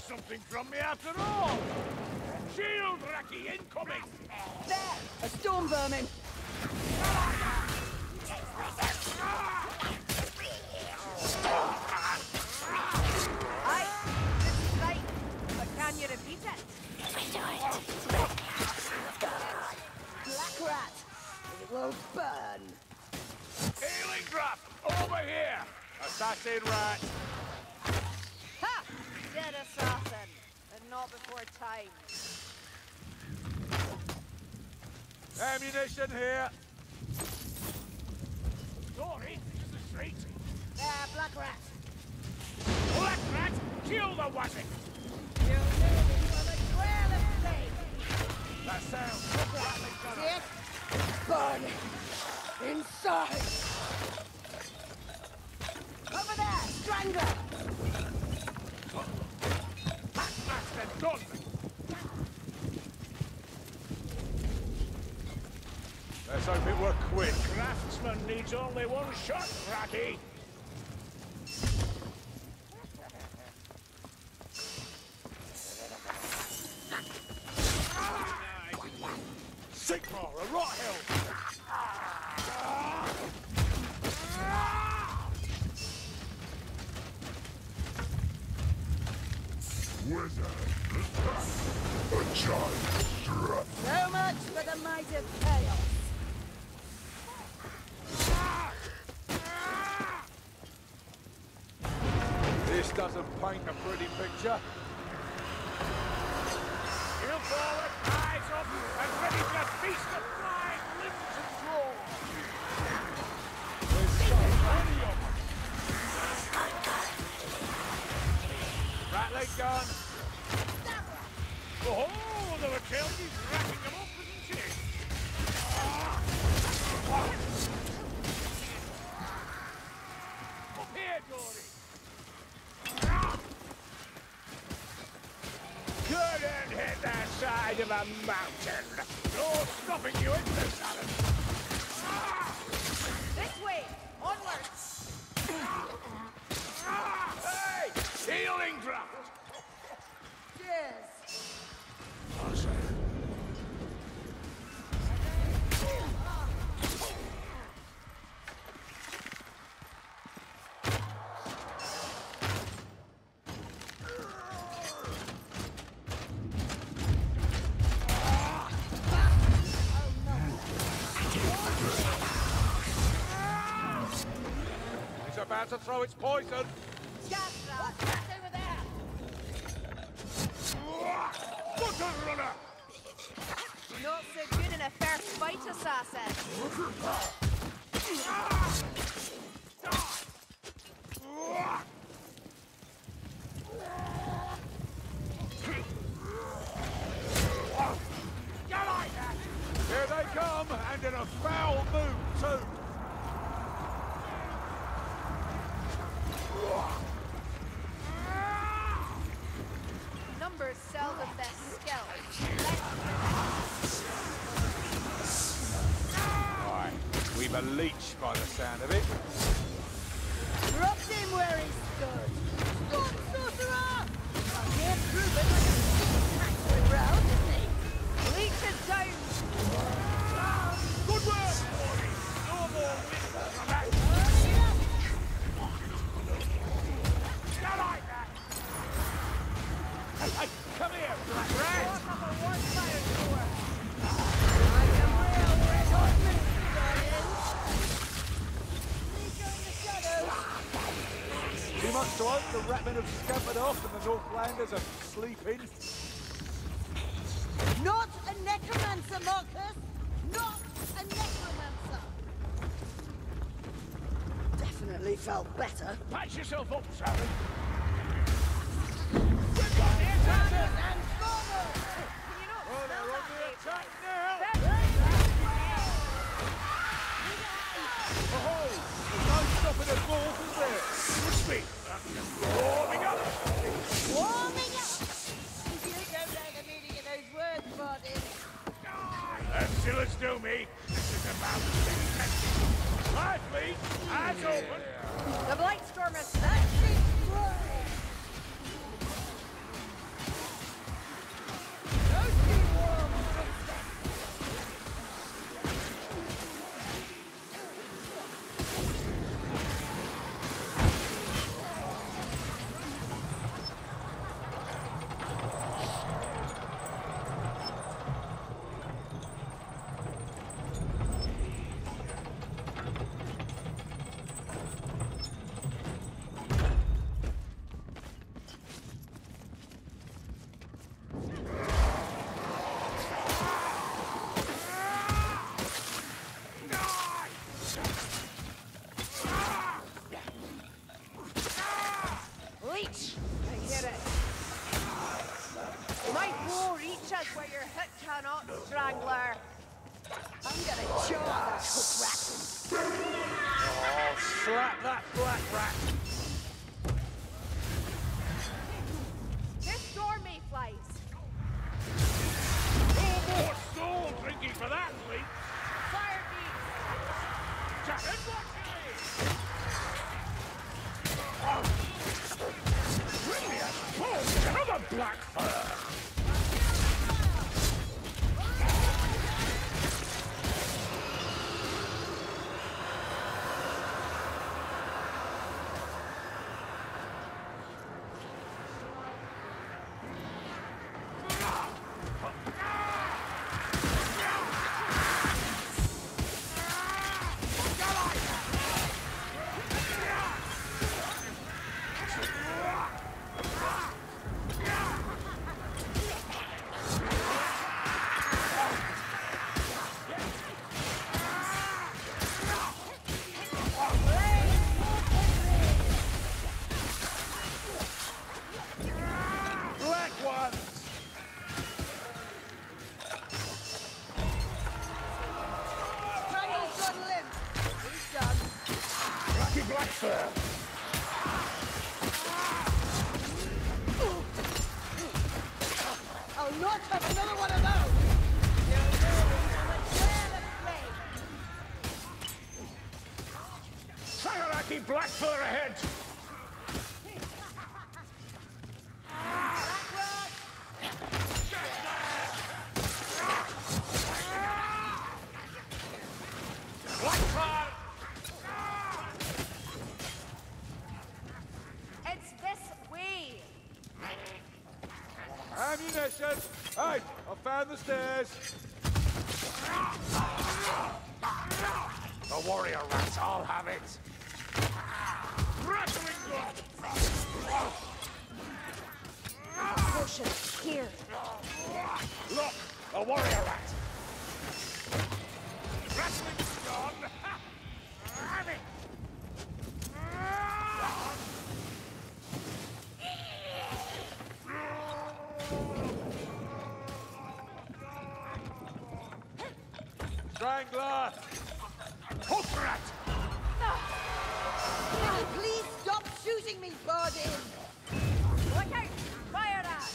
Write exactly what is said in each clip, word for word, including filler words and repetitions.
something from me after all! Shield Raki incoming! There! A storm vermin! Aye, this is right. But can you repeat it? We do it. Black rat! It will burn! Healing draft! Over here! Assassin rat! Ha! Dead assassin! And not before time. Ammunition here! Story? Is the street? There, black rat! Black rat! Kill the wagon! You live for the trail of flame! That sounds like See it? Burn! Inside! Over there! Strangler! Bastard done! Let's hope it were quick. Craftsman needs only one shot, Raki! Sigmar, a rot hill! Wizard, a giant strut. So much for the might of chaos! This doesn't paint a pretty picture. Heel forward, eyes up, and ready for a feast of flying limbs and claws. There's so many of them. Rattling gun. Oh, there were Chelsea's racking them up, isn't she? Up here, Dory. Couldn't hit that side of a mountain. No stopping you in the salad. This way! Onwards! Hey! Healing draft! Cheers! It's about to throw its poison. Scatra! That's over there! Butter runner! Not so good in a first fight, assassin! Here they come, and in a foul mood, too. Numbers seldom best skill. Right, we've a leech by the sound of it. Dropped him where he stood. Storm sorcerer! I can't prove it like a tackling round, isn't he? Leech is down! Good work, boys! No more whispers from that. Not like that! Hey, hey, come here, Black Rat! Walk up a one-fire door. Like a real red hot minute, Nico in the shadows. Too much to hope the Ratmen have scampered off and the Northlanders are sleeping. Not a necromancer, Marcus! Not a necromancer! Definitely felt better. Patch yourself up, Sally. Runners and forward! Oh, they're on the attack now! Oh, there's no stopping us more, is there? Push me! Warming up! Warming up! You go down the meaning of those words, Martin. Until it's do me, this is about to be tested. Lively, eyes open. The Blightstorm is actually flying! us where your hit cannot, Strangler. I'm gonna jaw that hook rat. Oh, slap that black rat. This door mayflies. No more soul drinking for that, Lee. Fire beats. Jack and Black Brilliant! Oh, another black fur! Black fur! I'll not have another one of those! You're really well Sagaraki black fur ahead! Black fur! It's this way! Ammunition! Hey, I found the stairs! The warrior rats, I'll have it! Rattling gun! Potion, here. Look, a warrior rat! Rattling gun! Have it! Strangler! Hook rat! Now, please stop shooting me, Bardin! Look out! Fire that!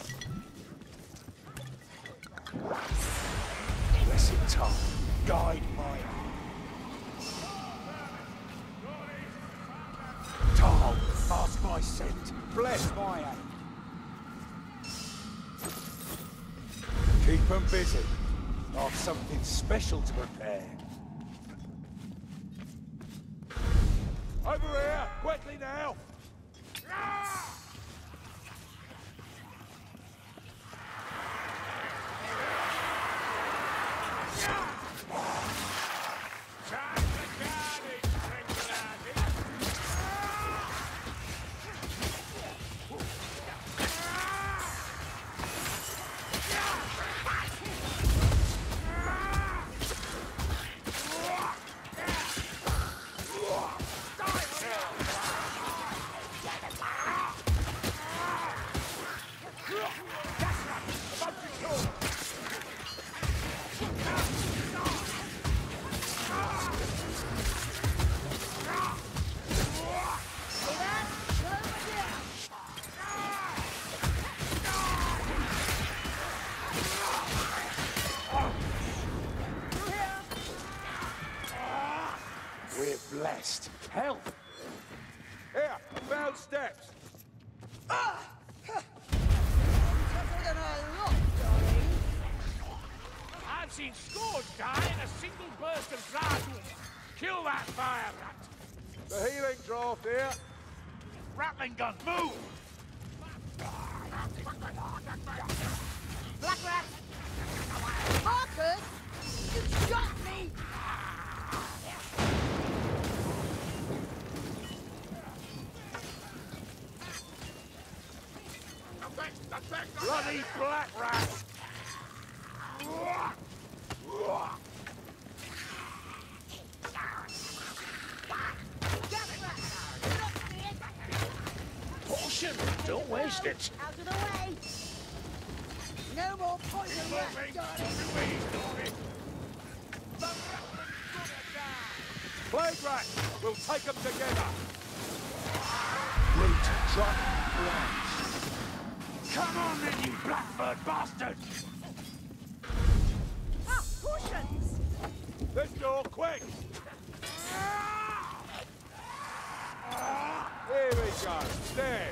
Blessed tongue, guide my Tarl, pass my scent, bless my aim. Keep 'em busy. I've something special to prepare. Over here, quickly now! We're blessed. Help! Here, I found steps. Ah! Tougher than I look, darling. I've seen scores die in a single burst of Zardum. Kill that fire rat. The healing draft here. Rattling gun, move! Black rat! Marcus! You shot me! Bloody black rat! Caution! Don't waste it! Out of the way! No more poison rats, Moving darling. to ease, Dory. The Ratman's gonna die. Plague rat! We'll take them together. Great Dragon Blast. Come on then, you blackbird bastards! Ah, potions! This door, quick! Here we go, stairs.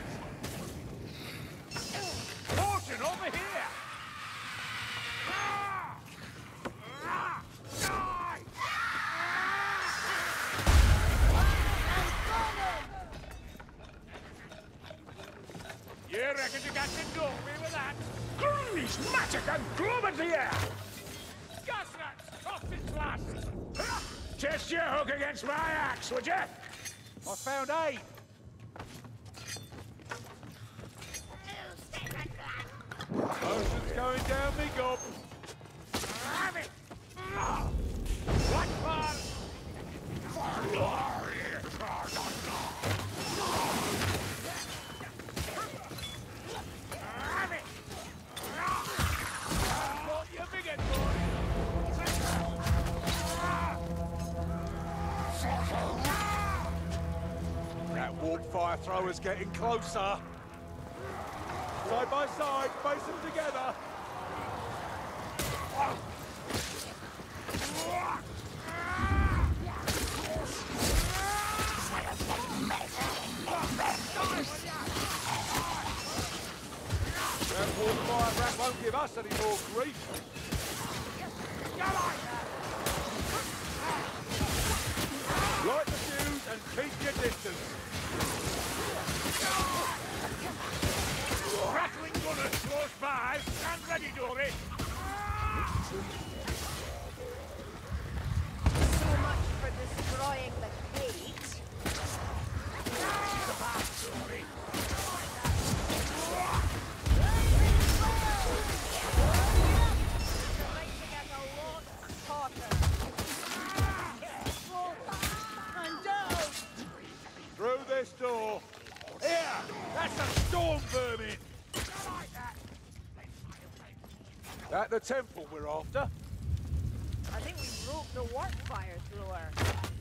Potion over here! You reckon you got to know me with that? Grease, magic, and gloom in the air! Gas rats, cost its last! Test your hook against my axe, would you? I found eight. Potion's going down me gob. Have it! Black bar! For glory! Have it! What you bigot, boy? That warp fire thrower's getting closer. Side by side, face them together. That warp fire rat won't give us any more grief. Light the fuse and keep your distance. Rattling gunners close by. Stand ready, Dory. So much for destroying the cage. The path, Dory. Making us a lot hotter. And down! Through this door. Here! That's a storm vermin! At the temple we're after. I think we broke the warp fire thrower.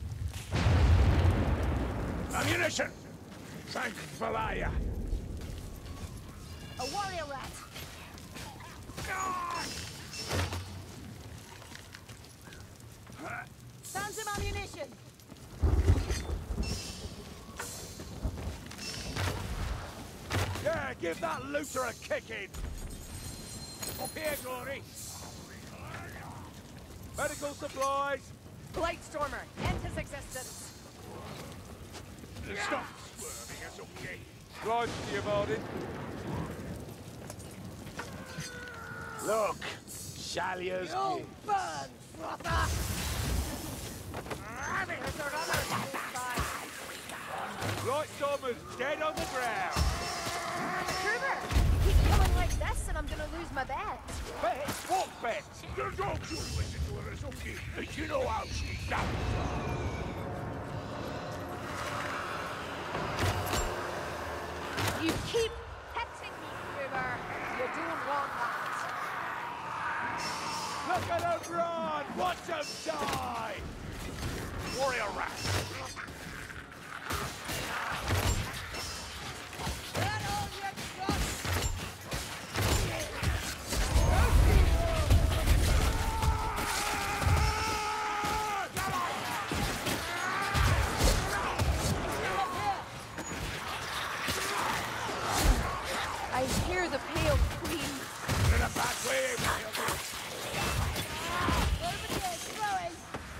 Ammunition! Thank Valaya. A warrior rat! Found some ammunition! Yeah, give that looter a kicking! Up here, Dory! Medical supplies! Blightstormer, enters existence! Stop swerving, it's okay. Right to you, Martin. Look, Shalia's You'll burn, frother! There's a runner close by. Blightstormer's dead on the ground. Kruger, keep going like this and I'm gonna lose my bet. Bet? What bet? The dogs will listen to her, Zungi, and you know how she does. You keep petting me, Kruger. You don't want that. Look at them run! Watch them die! Warrior rat! Get all your guts! I hear the Pale Queen. In a bad way, Over there, throwing.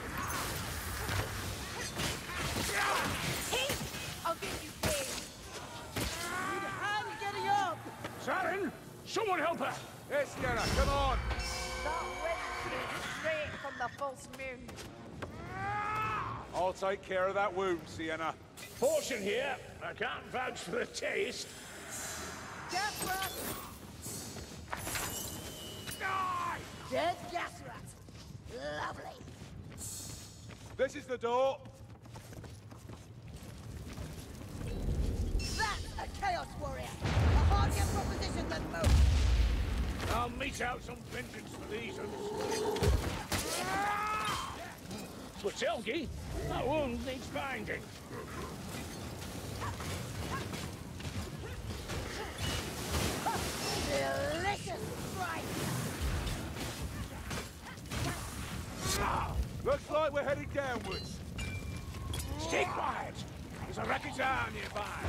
Hey, I'll give you pain. Need a hand getting up. Sharon! Someone help her! Yes, Sienna, come on! That wind came straight from the false moon. I'll take care of that wound, Sienna. Portion here. I can't vouch for the taste. Gas rat! Die! Dead gas rat! Lovely! This is the door. That's a Chaos Warrior! A hardier proposition than most! I'll meet mete out some vengeance for these ones. But Selkie, that wound needs binding. Delicious fright! Looks like we're heading downwards. Stay quiet! There's a wreckage arm nearby.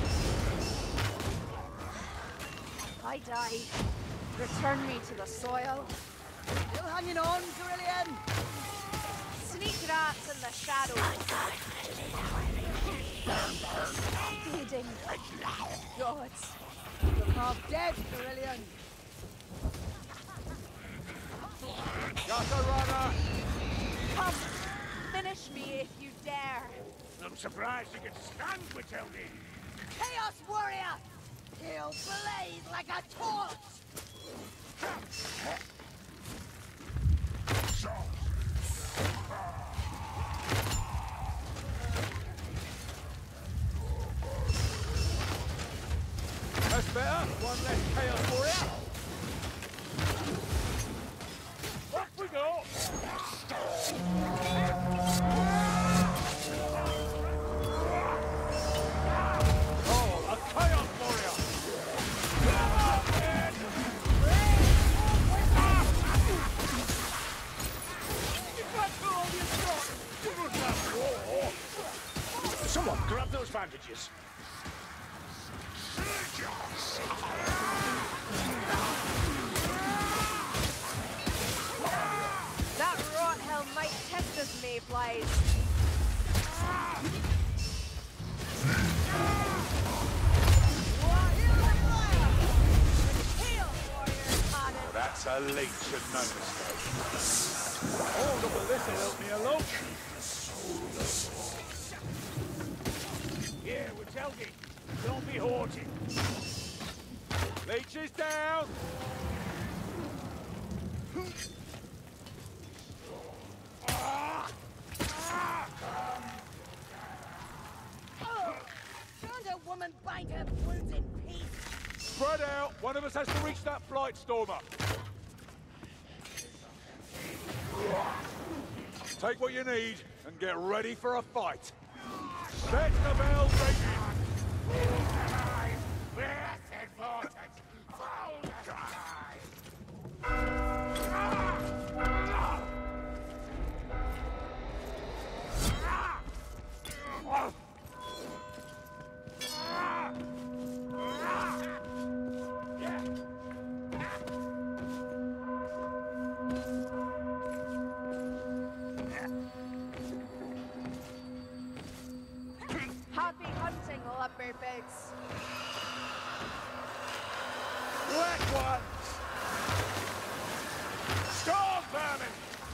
I die. Return me to the soil. Still hanging on, Cerulean? Sneak rats in the shadows. Bleeding. Gods. You're half dead, Cerulean. Gutter runner! Come, finish me if you dare. I'm surprised you can stand with Telgi. Chaos Warrior! He'll blaze like a torch! That's better. One less Chaos Warrior. Up we go! Oh, a Chaos Warrior. Someone grab those bandages. That rot hell might test us, Mayflies. That's a leech and no mistake. Oh, look at this, will help me along. Here, with Telgi. Don't be haughty. Leech is down. Can't a woman bind her wounds in peace? Spread out. One of us has to reach that flight stormer. Take what you need and get ready for a fight. Set the bells ringing. Happy hunting, lumberpigs. Black ones! Storm vermin!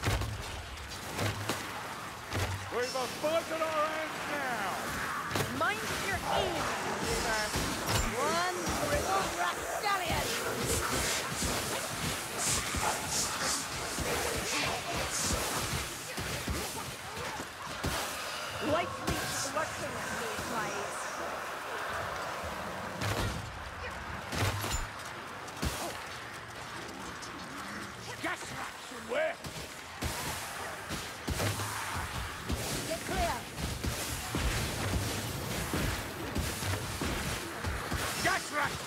We've a fight in our hands now! Mind your aim, sir. One brittle rascallion. Likely lurking, Mayflies. Gas rats and where? Get clear. Gas rats!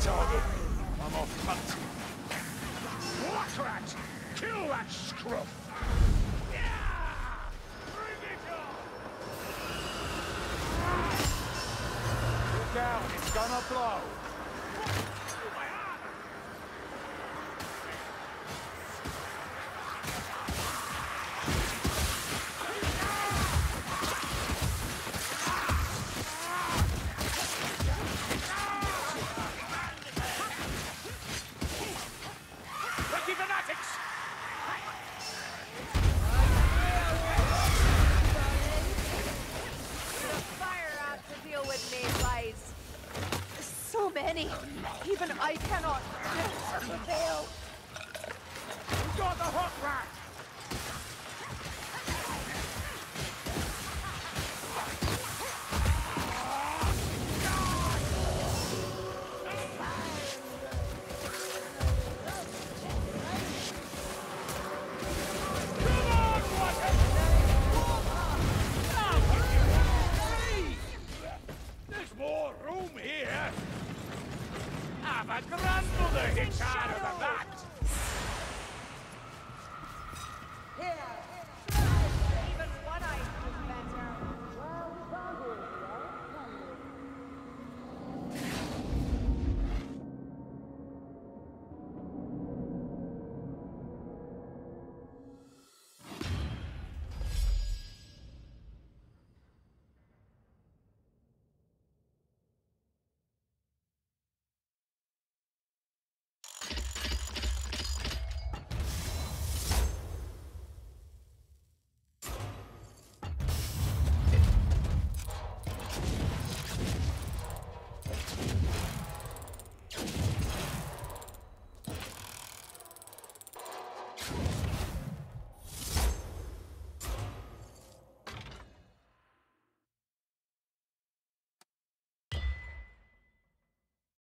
target. I'm off hunting. What rat? Kill that scruff! Yeah! Bring it on! Look out, it's gonna blow. So many. Even I cannot prevail. We got the hot rat! There's more room here. Ah, my grandmother hits harder